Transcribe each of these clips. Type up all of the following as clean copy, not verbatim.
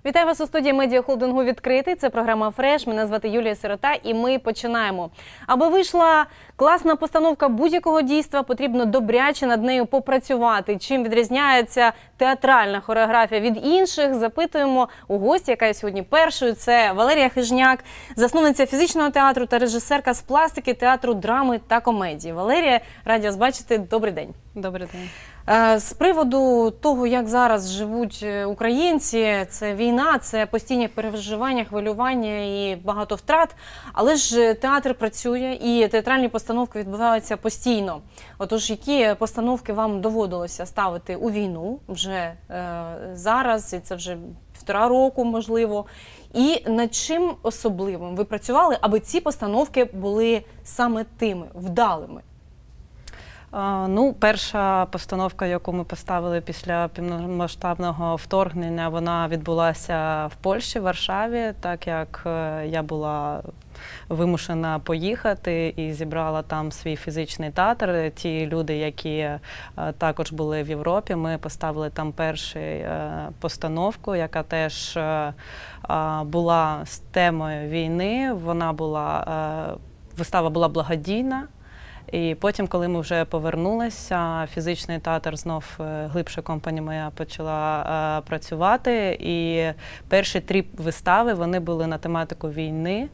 Вітаю вас у студії медіахолдингу «Відкритий». Це програма «Фреш». Мене звати Юлія Сирота і ми починаємо. Аби вийшла класна постановка будь-якого дійства, потрібно добряче над нею попрацювати. Чим відрізняється театральна хореографія від інших, запитуємо у гості, яка є сьогодні першою. Це Валерія Хижняк, засновниця фізичного театру та режисерка з пластики театру драми та комедії. Валерія, раді вас бачити. Добрий день. Добрий день. З приводу того, як зараз живуть українці, це війна, це постійні переживання, хвилювання і багато втрат, але ж театр працює і театральні постановки відбуваються постійно. Отож, які постановки вам доводилося ставити у війну вже зараз, і це вже 1,5 року, можливо, і над чим особливим ви працювали, аби ці постановки були саме тими, вдалими? Ну, перша постановка, яку ми поставили після повномасштабного вторгнення, вона відбулася в Польщі, в Варшаві, так як я була вимушена поїхати і зібрала там свій фізичний театр. Ті люди, які також були в Європі, ми поставили там першу постановку, яка теж була з темою війни. Вистава була благодійна. І потім, коли ми вже повернулися, фізичний театр знов глибше компанія моя почала працювати. І перші 3 вистави, вони були на тематику війни.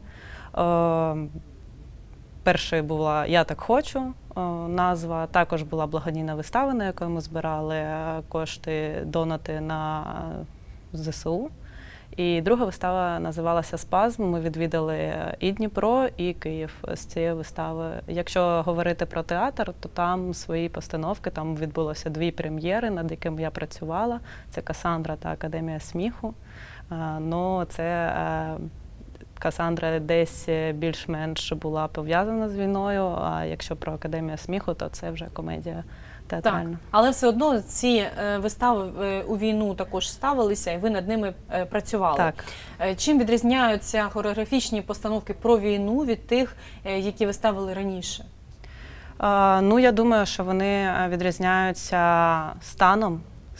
Перша була «Я так хочу» назва, також була благодійна вистава, на якій ми збирали кошти, донати на ЗСУ. І друга вистава називалася «Спазм». Ми відвідали і Дніпро, і Київ з цієї вистави. Якщо говорити про театр, то там свої постановки, там відбулося 2 прем'єри, над якими я працювала. Це «Касандра» та «Академія сміху». Ну, це «Касандра» десь більш-менш була пов'язана з війною, а якщо про «Академію сміху», то це вже комедія театральна. Так, але все одно ці вистави у війну також ставилися, і ви над ними працювали. Так. Чим відрізняються хореографічні постановки про війну від тих, які ви ставили раніше? Ну, я думаю, що вони відрізняються станом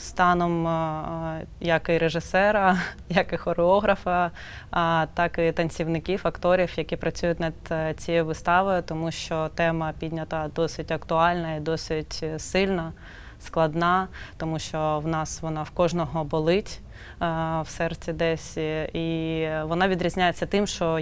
як і режисера, як і хореографа, так і танцівників, акторів, які працюють над цією виставою, тому що тема піднята досить актуальна і досить сильна, складна, тому що вона в кожного болить в серці десь, і вона відрізняється тим, що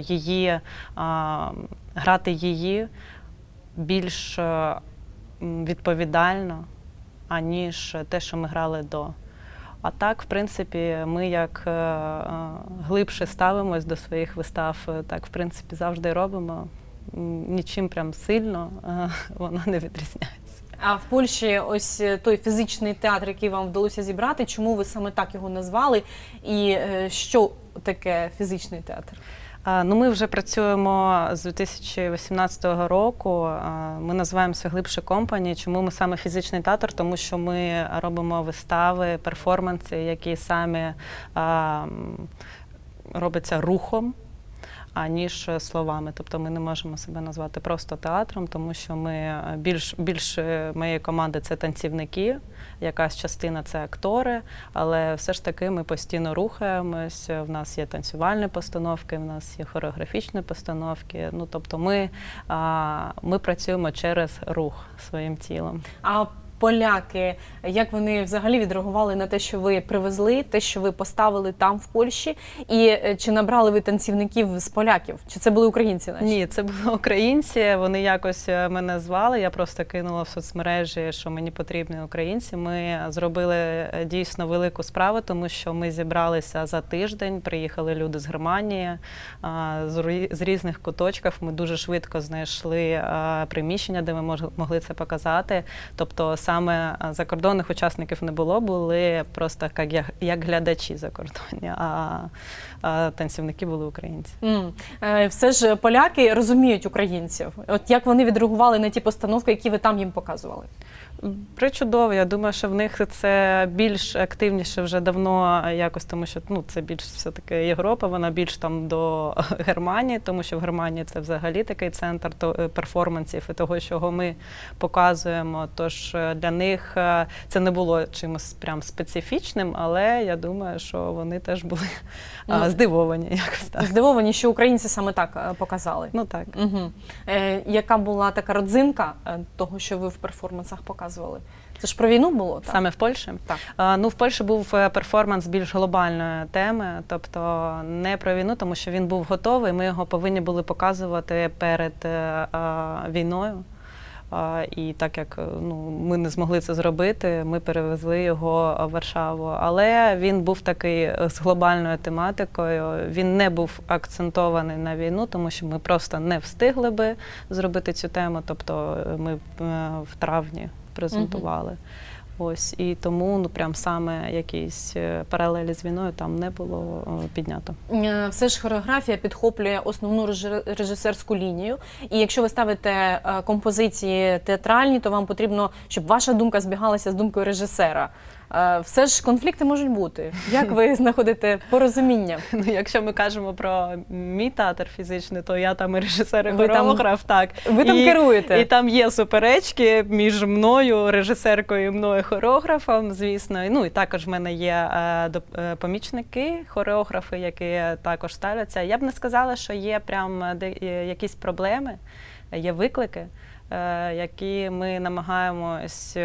грати її більш відповідально, аніж те, що ми грали до. А так, в принципі, ми як глибше ставимось до своїх вистав, так, в принципі, завжди робимо. Нічим прям сильно вона не відрізняється. А в Польщі ось той фізичний театр, який вам вдалося зібрати, чому ви саме так його назвали? І що таке фізичний театр? Ну, ми вже працюємо з 2018 року. Ми називаємося «Глибше компанії». Чому ми саме фізичний театр? Тому що ми робимо вистави, перформанси, які самі робляться рухом, аніж словами. Тобто ми не можемо себе назвати просто театром, тому що ми більш моєї команди – це танцівники, якась частина – це актори, але все ж таки ми постійно рухаємось, в нас є танцювальні постановки, в нас є хореографічні постановки, ну, тобто ми працюємо через рух своїм тілом. А поляки, як вони взагалі відреагували на те, що ви привезли, те, що ви поставили там, в Польщі? І чи набрали ви танцівників з поляків? Чи це були українці наші? Ні, це були українці. Вони якось мене звали. Я просто кинула в соцмережі, що мені потрібні українці. Ми зробили дійсно велику справу, тому що ми зібралися за тиждень. Приїхали люди з Германії, з різних куточків. Ми дуже швидко знайшли приміщення, де ми могли це показати. Тобто саме закордонних учасників не було, були просто як глядачі закордонні, а танцівники були українці. Все ж поляки розуміють українців. От як вони відреагували на ті постановки, які ви там їм показували? Причудово. Я думаю, що в них це більш активніше вже давно якось, тому що це більш все-таки Європа, вона більш там до Германії, тому що в Германії це взагалі такий центр перформансів і того, чого ми показуємо. Тож для них це не було чимось прям специфічним, але я думаю, що вони теж були здивовані якось так. Здивовані, що українці саме так показали. Ну так. Угу. Яка була така родзинка того, що ви в перформансах показували? Це ж про війну було? Так? Саме в Польщі? Так. В Польщі був перформанс більш глобальної теми, тобто не про війну, тому що він був готовий, ми його повинні були показувати перед війною. І так як ми не змогли це зробити, ми перевезли його в Варшаву. Але він був такий з глобальною тематикою, він не був акцентований на війну, тому що ми просто не встигли би зробити цю тему, тобто ми в травні презентували. Ось, і тому прям саме якісь паралелі з війною там не було піднято. Все ж хореографія підхоплює основну режисерську лінію. І якщо ви ставите композиції театральні, то вам потрібно, щоб ваша думка збігалася з думкою режисера. Все ж конфлікти можуть бути. Як ви знаходите порозуміння? Якщо ми кажемо про мій театр фізичний, то я там і режисер, і хореограф. Так. Ви там керуєте. І там є суперечки між мною, режисеркою, і мною, хореографом, звісно. І також в мене є помічники, хореографи, які також ставляться. Я б не сказала, що є прям якісь проблеми, є виклики, які ми намагаємось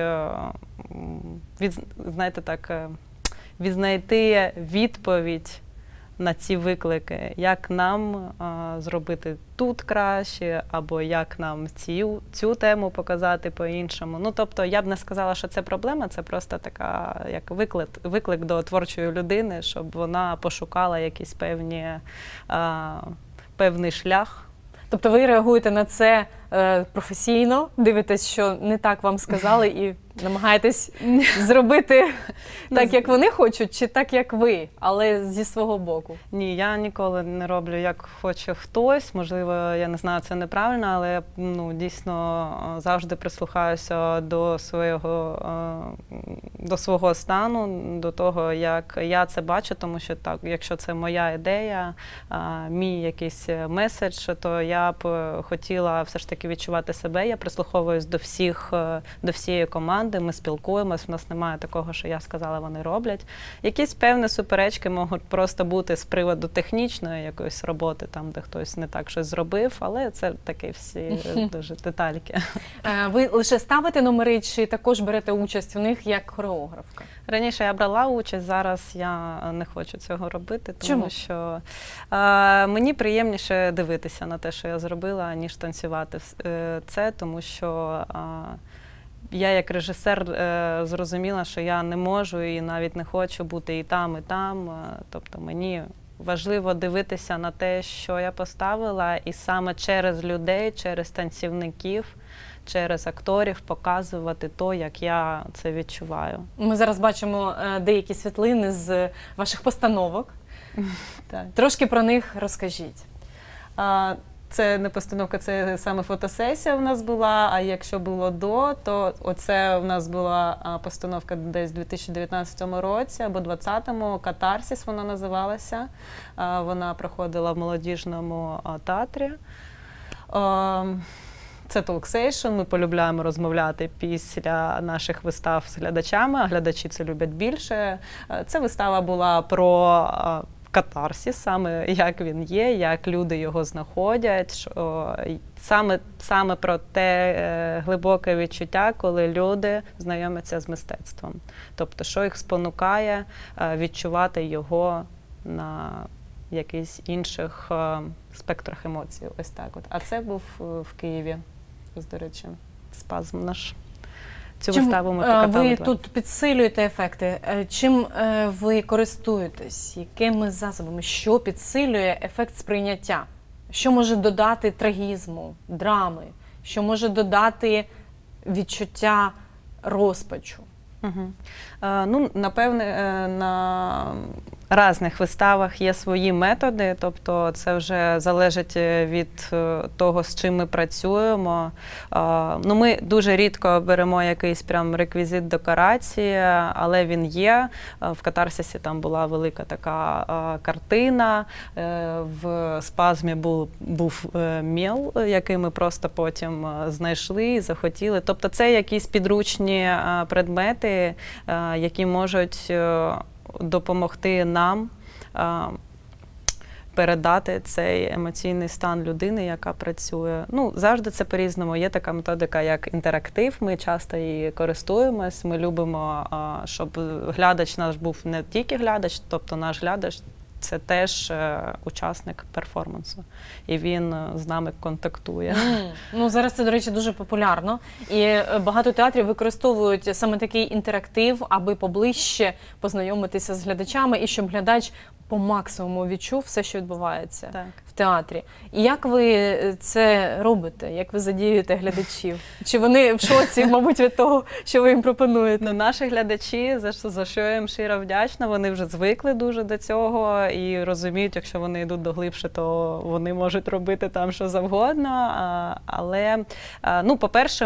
відзнайти відповідь на ці виклики, як нам зробити тут краще, або як нам цю тему показати по-іншому. Тобто я б не сказала, що це проблема, це просто така як виклик до творчої людини, щоб вона пошукала якийсь певний шлях. Тобто ви реагуєте на це професійно, дивитесь, що не так вам сказали, і намагаєтесь зробити так, як вони хочуть, чи так, як ви, але зі свого боку? Ні, я ніколи не роблю, як хоче хтось. Можливо, я не знаю, це неправильно, але я дійсно завжди прислухаюся до свого стану, до того, як я це бачу, тому що так, якщо це моя ідея, мій якийсь меседж, то я б хотіла все ж таки відчувати себе. Я прислуховуюсь до всієї команди, ми спілкуємось, в нас немає такого, що я сказала, вони роблять. Якісь певні суперечки можуть просто бути з приводу технічної якоїсь роботи, там, де хтось не так щось зробив, але це такі всі дуже детальки. Ви лише ставите номери, чи також берете участь в них як хореографка? Раніше я брала участь, зараз я не хочу цього робити, тому що мені приємніше дивитися на те, що я зробила, ніж танцювати це, тому що я як режисер зрозуміла, що я не можу і навіть не хочу бути і там, і там. Тобто мені важливо дивитися на те, що я поставила, і саме через людей, через танцівників, через акторів показувати то, як я це відчуваю. Ми зараз бачимо деякі світлини з ваших постановок. Так. Трошки про них розкажіть. Це не постановка, це саме фотосесія у нас була, а якщо було до, то оце у нас була постановка десь у 2019 році або 2020-му, «Катарсіс» вона називалася. Вона проходила в молодіжному театрі. Це толксейшн, ми полюбляємо розмовляти після наших вистав з глядачами, а глядачі це люблять більше. Ця вистава була про катарсіс, саме як він є, як люди його знаходять, саме про те глибоке відчуття, коли люди знайомляться з мистецтвом. Тобто, що їх спонукає відчувати його на якихось інших спектрах емоцій. Ось так от. А це був в Києві, до речі, спазм наш. Цю виставу ми покатали. Ви тут підсилюєте ефекти. Чим ви користуєтесь? Якими засобами? Що підсилює ефект сприйняття? Що може додати трагізму, драми? Що може додати відчуття розпачу? Напевне, на різних виставах є свої методи, тобто це вже залежить від того, з чим ми працюємо. Ну, ми дуже рідко беремо якийсь прям реквізит декорації, але він є. В катарсисі там була велика така картина, в спазмі був мел, який ми просто потім знайшли і захотіли. Тобто це якісь підручні предмети, які можуть допомогти нам передати цей емоційний стан людини, яка працює. Ну, завжди це по-різному. Є така методика, як інтерактив, ми часто її користуємось, ми любимо, щоб глядач наш був не тільки глядач, тобто наш глядач це теж учасник перформансу, і він з нами контактує. Ну, зараз це, до речі, дуже популярно, і багато театрів використовують саме такий інтерактив, аби поближче познайомитися з глядачами, і щоб глядач по максимуму відчув все, що відбувається в театрі. І як ви це робите? Як ви задіюєте глядачів? Чи вони в шоці, мабуть, від того, що ви їм пропонуєте? Ну, наші глядачі, за що я їм щиро вдячна, вони вже звикли дуже до цього і розуміють, якщо вони йдуть доглибше, то вони можуть робити там що завгодно. Але, ну, по-перше,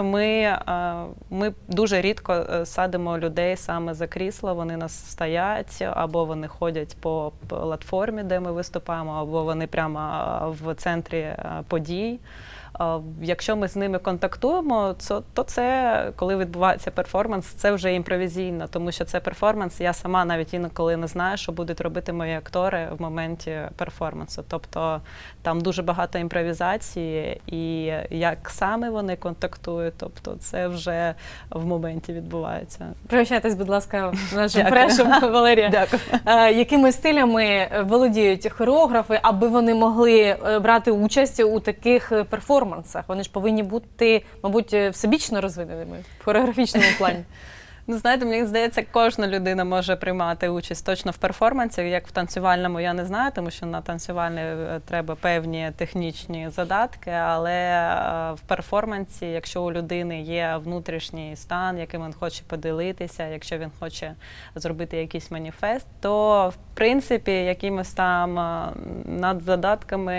ми дуже рідко садимо людей саме за крісла, вони нас стоять, або вони ходять по платформі, де ми виступаємо, або вони прямо в центрі подій. Якщо ми з ними контактуємо, то це, коли відбувається перформанс, це вже імпровізійно, тому що це перформанс, я сама навіть інколи не знаю, що будуть робити мої актори в моменті перформансу. Тобто там дуже багато імпровізації, і як саме вони контактують, тобто це вже в моменті відбувається. Прощайтесь, будь ласка, нашим прешем, Валерія. Дякую. Якими стилями володіють хореографи, аби вони могли брати участь у таких перформансах? Вони ж повинні бути, мабуть, всебічно розвиненими в хореографічному плані. Ну, знаєте, мені здається, кожна людина може приймати участь точно в перформансі, як в танцювальному я не знаю, тому що на танцювальний треба певні технічні задатки, але в перформансі, якщо у людини є внутрішній стан, яким він хоче поділитися, якщо він хоче зробити якийсь маніфест, то, в принципі, якимось там надзадатками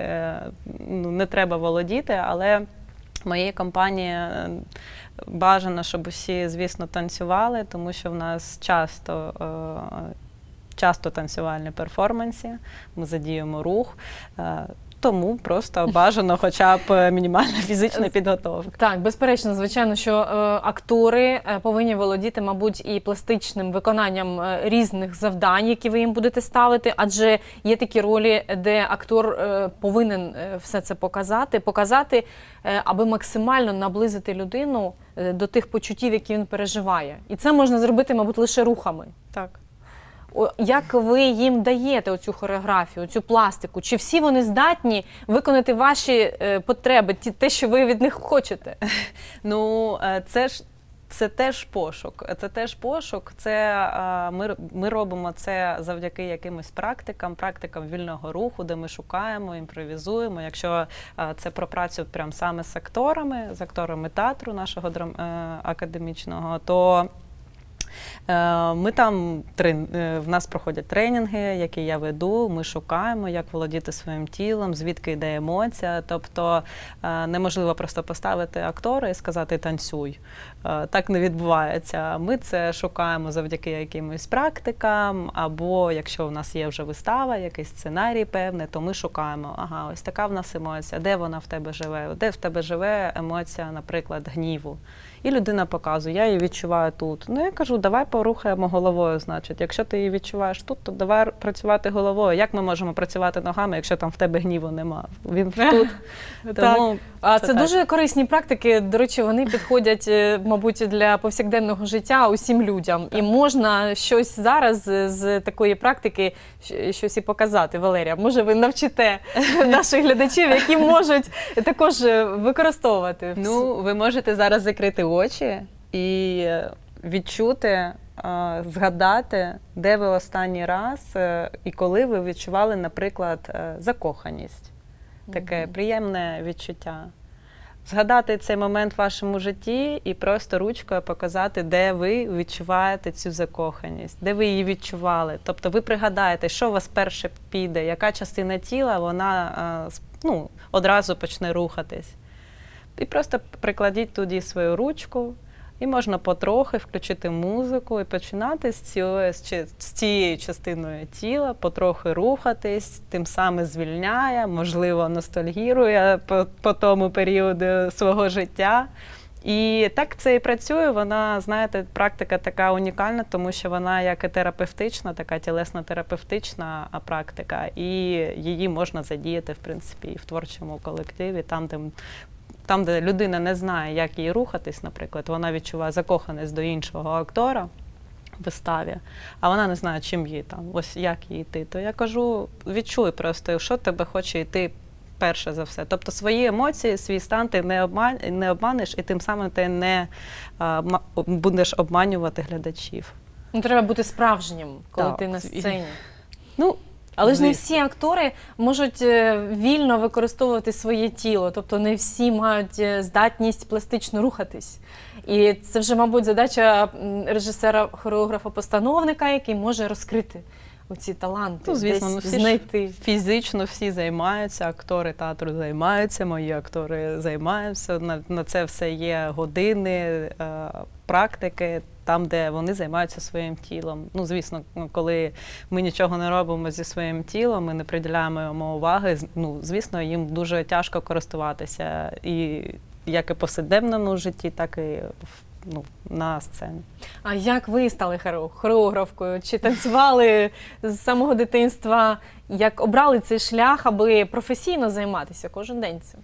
не треба володіти, але в моїй компанії бажано, щоб усі, звісно, танцювали, тому що в нас часто танцювальні перформанси, ми задіємо рух, тому просто бажано хоча б мінімальна фізична підготовка. Так, безперечно, звичайно, що актори повинні володіти, мабуть, і пластичним виконанням різних завдань, які ви їм будете ставити, адже є такі ролі, де актор повинен все це показати, аби максимально наблизити людину до тих почуттів, які він переживає. І це можна зробити, мабуть, лише рухами. Так. Як ви їм даєте оцю хореографію, цю пластику? Чи всі вони здатні виконати ваші потреби, те, що ви від них хочете? Ну, це теж пошук. Ми робимо це завдяки якимось практикам вільного руху, де ми шукаємо, імпровізуємо. Якщо це про працю прямо саме з акторами театру нашого академічного, то ми там, в нас проходять тренінги, які я веду, ми шукаємо, як володіти своїм тілом, звідки йде емоція. Тобто неможливо просто поставити актора і сказати «танцюй». Так не відбувається. Ми це шукаємо завдяки якимось практикам, або якщо в нас є вже вистава, якийсь сценарій певний, то ми шукаємо, ага, ось така в нас емоція, де вона в тебе живе, де в тебе живе емоція, наприклад, гніву. І людина показує, я її відчуваю тут. Ну, я кажу, давай порухаємо головою, значить. Якщо ти її відчуваєш тут, то давай працювати головою. Як ми можемо працювати ногами, якщо там в тебе гніву нема? Він тут. Тому це дуже корисні практики. До речі, вони підходять, мабуть, для повсякденного життя усім людям. І можна щось зараз з такої практики щось і показати. Валерія, може ви навчите наших глядачів, які можуть також використовувати? Ну, ви можете зараз закрити очі і відчути, згадати, де ви останній раз і коли ви відчували, наприклад, закоханість. Таке приємне відчуття. згадати цей момент в вашому житті і просто ручкою показати, де ви відчуваєте цю закоханість, де ви її відчували. Тобто ви пригадаєте, що у вас перше піде, яка частина тіла, вона одразу почне рухатись. І просто прикладіть туди свою ручку, і можна потрохи включити музику і починати з цією частиною тіла, потрохи рухатись, тим самим звільняє, можливо, ностальгірує по тому періоду свого життя. І так це і працює, вона, знаєте, практика така унікальна, тому що вона як і терапевтична, така тілесно-терапевтична практика, і її можна задіяти, в принципі, і в творчому колективі, там, де людина не знає, як їй рухатись, наприклад, вона відчуває закоханість до іншого актора в виставі, а вона не знає, чим їй там, ось як їй йти. То я кажу, відчуй просто, що тебе хоче йти перше за все. Тобто свої емоції, свій стан ти не обманеш, і тим самим ти не будеш обманювати глядачів. Треба бути справжнім, коли ти на сцені. Але ж не всі актори можуть вільно використовувати своє тіло, тобто не всі мають здатність пластично рухатись. І це вже, мабуть, задача режисера-хореографа-постановника, який може розкрити оці таланти, звісно, знайти. Фізично всі займаються, актори театру займаються, мої актори займаються, на це все є години, практики, там, де вони займаються своїм тілом. Звісно, коли ми нічого не робимо зі своїм тілом, ми не приділяємо йому уваги, звісно, їм дуже тяжко користуватися. І як і в повсякденному житті, так і на сцені. А як ви стали хореографкою? Чи танцювали з самого дитинства? Як обрали цей шлях, аби професійно займатися кожен день цим?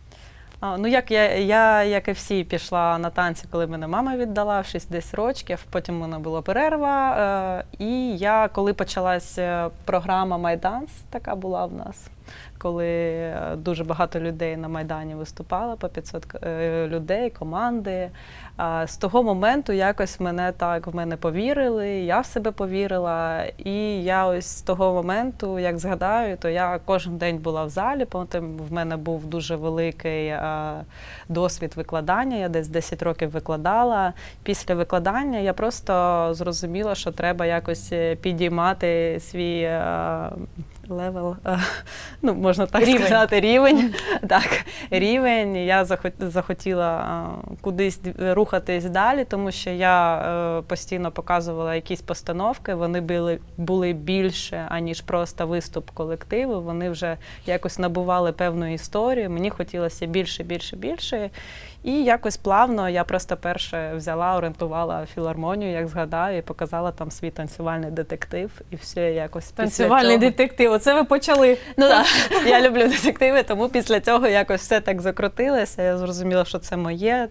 Як і всі, пішла на танці, коли мене мама віддала в 6-10 років, потім в мене була перерва. І коли почалась програма «Майданс», така була в нас, коли дуже багато людей на Майдані виступало, по 500 людей, команди. З того моменту якось в мене повірили, я в себе повірила. І я ось з того моменту, як згадаю, то я кожен день була в залі, потім в мене був дуже великий досвід викладання, я десь 10 років викладала. Після викладання я просто зрозуміла, що треба якось підіймати свій левел, можна так сказати, рівень. Так, рівень. Я захотіла кудись рухатись далі, тому що я постійно показувала якісь постановки, вони були більше, аніж просто виступ колективу, вони вже якось набували певну історію, мені хотілося більше. І якось плавно я просто перше взяла, орієнтувала філармонію, як згадаю, і показала там свій танцювальний детектив. І все якось танцювальний детектив, оце ви почали. Так, я люблю детективи, тому після цього якось все так закрутилося, я зрозуміла, що це моє,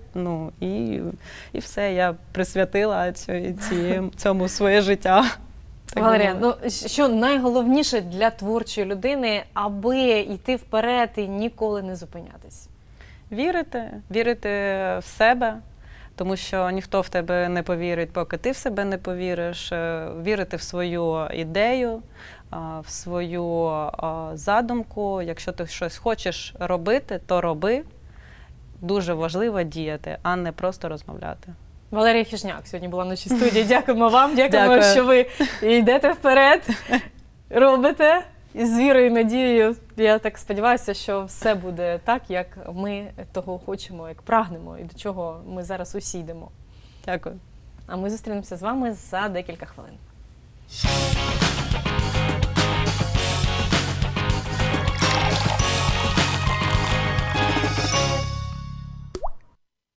і все, я присвятила цьому своє життя. Валерія, що найголовніше для творчої людини, аби йти вперед і ніколи не зупинятись? Вірити в себе, тому що ніхто в тебе не повірить, поки ти в себе не повіриш. Вірити в свою ідею, в свою задумку. Якщо ти щось хочеш робити, то роби. Дуже важливо діяти, а не просто розмовляти. Валерія Хижняк сьогодні була в нашій студії. Дякуємо вам, дякуємо, що ви йдете вперед, робите. І з вірою і надією, я так сподіваюся, що все буде так, як ми того хочемо, як прагнемо, і до чого ми зараз усі йдемо. Дякую. А ми зустрінемося з вами за декілька хвилин.